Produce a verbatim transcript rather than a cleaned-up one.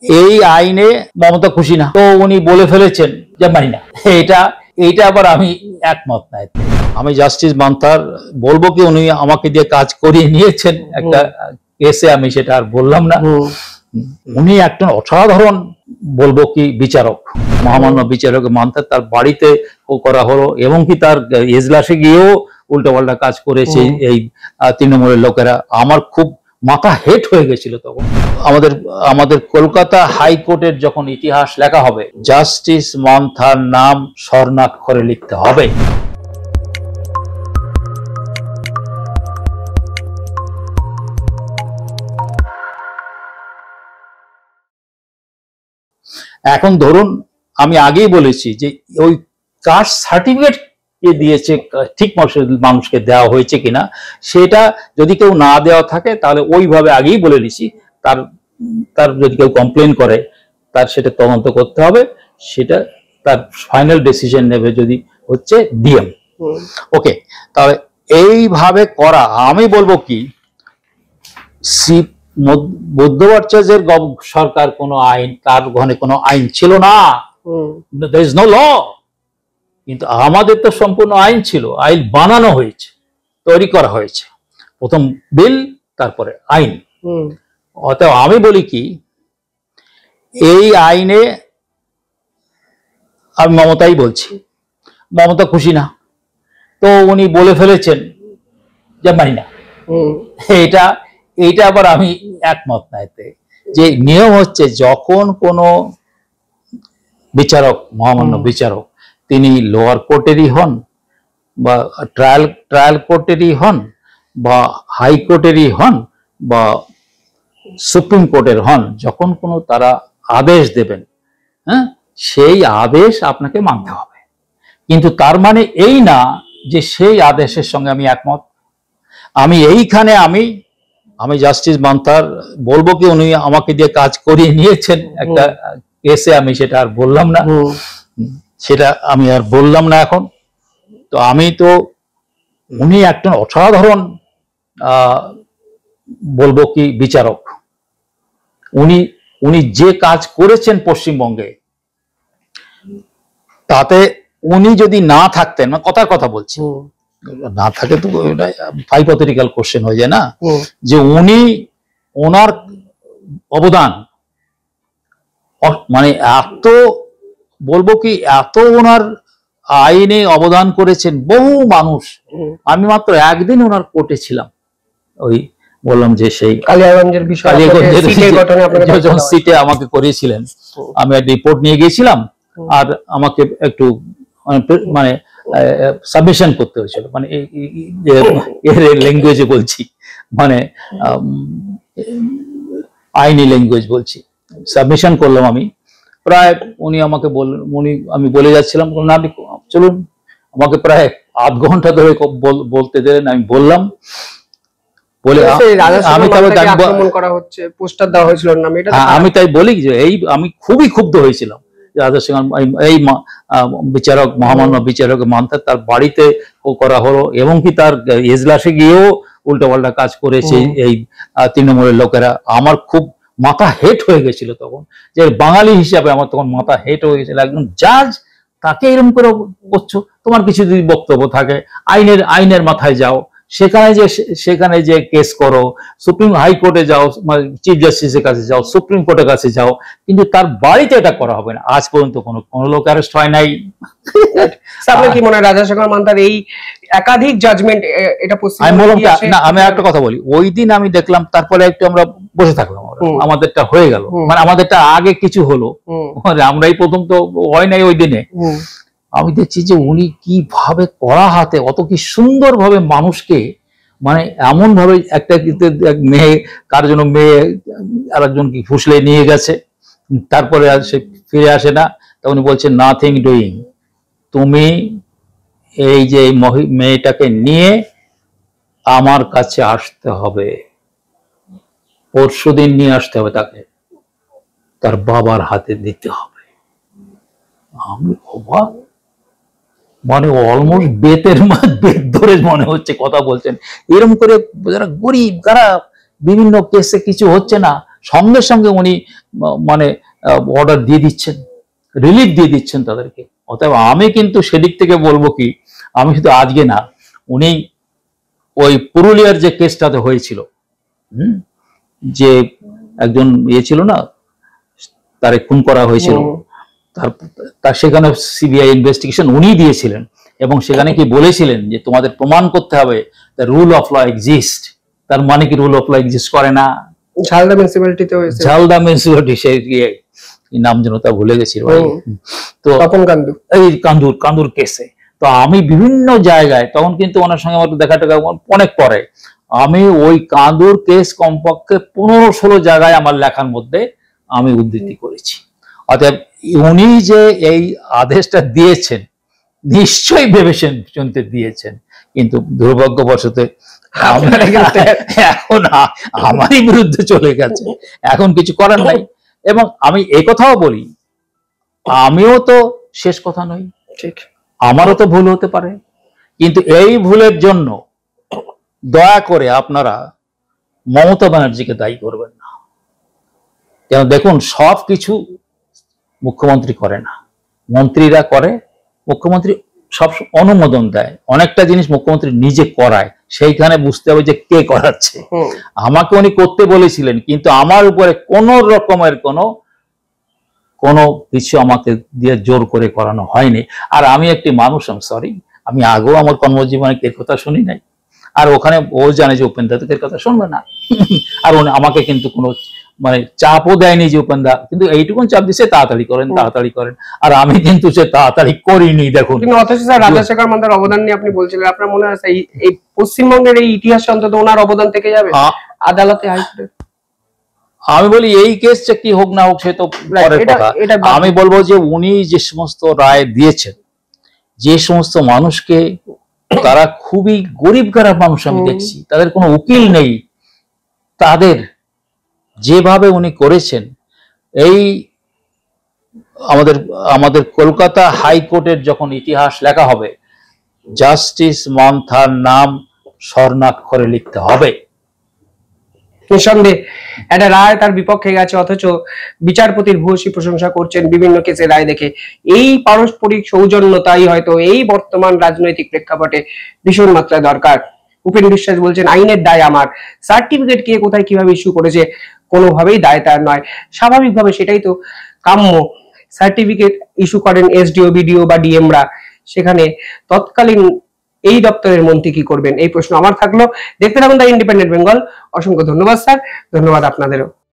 এই আইনে মমতা খুশি না, তো উনি বলে ফেলেছেন যে মানি না। এটা এইটা আবার আমি একমত নাই। আমি জাস্টিস মান্তার বলবো কি উনি আমাকে দিয়ে কাজ করিয়ে নিয়েছেন একটা কেসে, আমি সেটা আর বললাম না। উনি একজন অসাধারণ বলবো কি বিচারক, মহামান্য বিচারক মান্তার তার বাড়িতে করা হলো এবং কি তার এজলাসে গিয়েও উল্টোপাল্টা কাজ করেছে এই তৃণমূলের লোকেরা। আমার খুব মাথা হেট হয়ে গেছিল তখন। আমাদের আমাদের কলকাতা হাইকোর্টের যখন ইতিহাস লেখা হবে, জাস্টিস মান্থার নাম স্বর্ণাক্ষরে লিখতে হবে। এখন ধরুন, আমি আগেই বলেছি যে ওই কাস্ট সার্টিফিকেট কে দিয়েছে ঠিক মানুষকে দেওয়া হয়েছে কিনা, সেটা যদি কেউ না দেওয়া থাকে তাহলে ওইভাবে আগেই বলে দিছি, তার তার যদি কেউ কমপ্লেন করে তার সেটা তদন্ত করতে হবে, সেটা তার ফাইনাল ডিসিশন নেবে যদি হচ্ছে ডিএম। ওকে, তাহলে এইভাবে করা, আমি বলবো কি সি মধ্যপ্রাচ্যের সরকার কোনো আইন, তার ঘনে কোনো আইন ছিল না, there is no law, কিন্তু আমাদের তো সম্পূর্ণ আইন ছিল, আইন বানানো হয়েছে, তৈরি করা হয়েছে, প্রথম বিল তারপরে আইন। অতএব আমি বলি কি এই আইনে, আমি মমতাই বলছি, মমতা খুশি না, তো উনি বলে ফেলেছেন যে মানি না। এটা এইটা আবার আমি একমত না। এতে যে নিয়ম হচ্ছে, যখন কোনো বিচারক, মহামান্য বিচারক, তিনি লোয়ার কোর্টেরই হন বা ট্রায়াল ট্রায়াল কোর্টেরই হন বা হাইকোর্টেরই হন বা সুপ্রিম কোর্টের হন, যখন কোনো তারা আদেশ দেবেন, হ্যাঁ, সেই আদেশ আপনাকে মানতে হবে। কিন্তু তার মানে এই না যে সেই আদেশের সঙ্গে আমি একমত। আমি এইখানে আমি আমি জাস্টিস মান্তার বলবো কি উনি আমাকে দিয়ে কাজ করিয়ে নিয়েছেন একটা কেসে, আমি সেটা আর বললাম না, সেটা আমি আর বললাম না এখন। তো আমি তো উনি একজন অসাধারণ আহ বলবো কি বিচারক। উনি উনি যে কাজ করেছেন পশ্চিমবঙ্গে, তাতে উনি যদি না থাকতেন, মানে কথার কথা বলছি, না থাকে তো হাইপোথেটিক্যাল কোশ্চেন হয়ে যায় না, যে উনি ওনার অবদান মানে এত বলবো কি এত ওনার আইনে অবদান করেছেন বহু মানুষ। আমি মাত্র একদিন ওনার কোর্টে ছিলাম, ওই বললাম যে সেই কালিয়াগঞ্জের বিষয়, যখন সিটে আমাকে করিয়েছিলেন, আমি একটা রিপোর্ট নিয়ে গিয়েছিলাম আর আমাকে একটু মানে সাবমিশন করতে হয়েছিল, মানে এর ল্যাঙ্গুয়েজে বলছি, মানে আইনি ল্যাঙ্গুয়েজ বলছি, সাবমিশন করলাম আমি। প্রায় উনি আমাকে বললেন, উনি আমি বলে যাচ্ছিলাম না আপনি চলুন, আমাকে প্রায় আধ ঘন্টা ধরে বলতে দিলেন, আমি বললাম, বলে আমি আমি তাই বলি যে এই আমি খুবই ক্ষুব্ধ হয়েছিলাম। এই বিচারক, মহামান্য বিচারক মান্তার তার বাড়িতে করা হলো এবং কি তার এজলাসে গিয়েও উল্টোপাল্টা কাজ করেছে এই তৃণমূলের লোকেরা। আমার খুব মাথা হেট হয়ে গেছিল তখন, যে বাঙালি হিসাবে আমার তখন মাথা হেট হয়ে গেছিল। একজন জাজ, তাকে এরকম করে করছো, তোমার কিছু যদি বক্তব্য থাকে আইনের আইনের মাথায় যাও, সেখানে যে সেখানে যে কেস করো, সুপ্রিম হাইকোর্টে যাও, চিফ জাস্টিসের কাছে যাও, সুপ্রিম কোর্টের কাছে যাও, কিন্তু তার বাড়িতে এটা করা হবে না। আজ পর্যন্ত কোনো কোনো লোক অ্যারেস্ট হয় নাই। আপনার কি মনে হয় রাজাশেখর মান্তার এই একাধিক জাজমেন্ট এটা আমি বললাম না, আমি একটা কথা বলি, ওই দিন আমি দেখলাম, তারপরে একটু আমরা বসে থাকলাম, আমাদেরটা হয়ে গেল, মানে আমাদেরটা আগে কিছু হলো, আমরাই প্রথম তো হয় নাই ওই দিনে। আমি দেখছি যে উনি কিভাবে কড়া হাতে অত কি সুন্দর ভাবে মানুষকে, মানে এমন ভাবে একটা মেয়ে, কার জন্য মেয়ে আরেকজন কি ফুসলে নিয়ে গেছে, তারপরে আর সে ফিরে আসে না, তা উনি বলছেন নাথিং ডুইং, তুমি এই যে মেয়েটাকে নিয়ে আমার কাছে আসতে হবে, পরশুদিন নিয়ে আসতে হবে, তাকে তার বাবার হাতে দিতে হবে। আমি অবাক, মানে অলমোস্ট বেতের বেত ধরে মনে হচ্ছে কথা বলছেন, এরকম করে যারা গরিব, যারা বিভিন্ন কেসে কিছু হচ্ছে না, সঙ্গে সঙ্গে উনি মানে অর্ডার দিয়ে দিচ্ছেন, রিলিফ দিয়ে দিচ্ছেন তাদেরকে। অতএব আমি কিন্তু সেদিক থেকে বলবো কি, আমি শুধু আজকে না, উনি ওই পুরুলিয়ার যে কেসটাতে হয়েছিল, হুম, যে একজন ইয়ে ছিল না, তারে খুন করা হয়েছিল, তার সেখানে সিবিআই ইনভেস্টিগেশন উনি দিয়েছিলেন এবং সেখানে কি বলেছিলেন যে তোমাদের প্রমাণ করতে হবে the rule of law exist. তার মানে কি রুল অফ ল এক্সিস্ট করে না? ঝালদা মিউনিসিপ্যালিটিতে হয়েছে, ঝালদা মিউনিসিপ্যালিটি, সেই নাম যেন তা ভুলে গেছি ভাই। তো এই কান্দুর কান্দুর কেসে তো আমি বিভিন্ন জায়গায় তখন কিন্তু ওনার সঙ্গে আমার দেখা টাকা অনেক পরে, আমি ওই কান্দুর কেস কমপক্ষে পনেরো ষোলো জায়গায় আমার লেখার মধ্যে আমি উদ্ধৃতি করেছি। অতএব উনি যে এই আদেশটা দিয়েছেন নিশ্চয়ই ভেবেছেন শুনতে দিয়েছেন, কিন্তু দুর্ভাগ্যবশত এখন আমারই বিরুদ্ধে চলে গেছে, এখন কিছু করার নাই। এবং আমি এই কথাও বলি, আমিও তো শেষ কথা নই, ঠিক, আমারও তো ভুল হতে পারে, কিন্তু এই ভুলের জন্য দয়া করে আপনারা মমতা ব্যানার্জিকে দায়ী করবেন না। কেন দেখুন, সব কিছু মুখ্যমন্ত্রী করে না, মন্ত্রীরা করে, মুখ্যমন্ত্রী সব অনুমোদন দেয়, অনেকটা জিনিস মুখ্যমন্ত্রী নিজে করায়, সেইখানে বুঝতে হবে যে কে করাচ্ছে। আমাকে উনি করতে বলেছিলেন, কিন্তু আমার উপরে কোন রকমের কোনো কোনো কিছু আমাকে দিয়ে জোর করে করানো হয়নি। আর আমি একটি মানুষ, আমি সরি, আমি আগেও আমার কর্মজীবনে এর কথা শুনি নাই, আর ওখানে ও জানে যে উপেন দা এর কথা শুনবে না, আর আমাকে কিন্তু কোনো মানে চাপও দেয়নি যে উপেন দা, কিন্তু এইটুকুন চাপ দিচ্ছে তাড়াতাড়ি করেন তাড়াতাড়ি করেন, আর আমি কিন্তু সে তাড়াতাড়ি করিনি। দেখুন, কিন্তু অথচ স্যার রাজাশেখর মান্তার অবদান নিয়ে আপনি বলছিলেন, আপনার মনে হয় এই পশ্চিমবঙ্গের এই ইতিহাসে অন্তত ওনার অবদান থেকে যাবে আদালতে, হাইকোর্টে? আমি বলি এই কেসটা কি হোক না হোক সে তো পরের কথা, আমি বলবো যে উনি যে সমস্ত রায় দিয়েছেন, যে সমস্ত মানুষকে, তারা খুবই গরিব গরিব মানুষ, আমি দেখছি তাদের কোনো উকিল নেই, তাদের যেভাবে উনি করেছেন, এই আমাদের আমাদের কলকাতা হাইকোর্টের যখন ইতিহাস লেখা হবে, জাস্টিস মান্থার নাম স্বর্ণাক্ষরে লিখতে হবে। নিঃসন্দেহে একটা রায় তার বিপক্ষে গেছে, অথচ বিচারপতির ভূয়সী প্রশংসা করছেন বিভিন্ন কেসে রায় দেখে। এই পারস্পরিক সৌজন্যতাই হয়তো এই বর্তমান রাজনৈতিক প্রেক্ষাপটে ভীষণ মাত্রায় দরকার। উপেন বিশ্বাস বলছেন, আইনের দায় আমার, সার্টিফিকেট কে কোথায় কিভাবে ইস্যু করেছে কোনোভাবেই দায় তার নয়। স্বাভাবিকভাবে সেটাই তো কাম্য। সার্টিফিকেট ইস্যু করেন এসডিও, বিডিও বা ডিএমরা, সেখানে তৎকালীন এই দপ্তরের মন্ত্রী কি করবেন, এই প্রশ্ন আমার থাকলো। দেখতে থাকুন দ্য ইন্ডিপেন্ডেন্ট বেঙ্গল। অসংখ্য ধন্যবাদ স্যার, ধন্যবাদ আপনাদেরও।